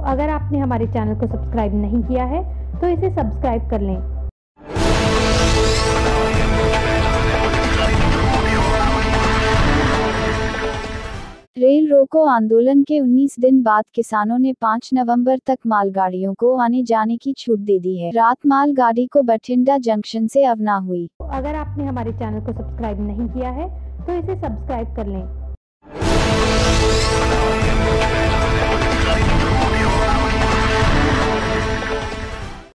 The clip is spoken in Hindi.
अगर आपने हमारे चैनल को सब्सक्राइब नहीं किया है तो इसे सब्सक्राइब कर लें। रेल रोको आंदोलन के 19 दिन बाद किसानों ने 5 नवंबर तक मालगाड़ियों को आने जाने की छूट दे दी है। रात मालगाड़ी को बठिंडा जंक्शन से रवाना हुई। अगर आपने हमारे चैनल को सब्सक्राइब नहीं किया है तो इसे सब्सक्राइब कर लें।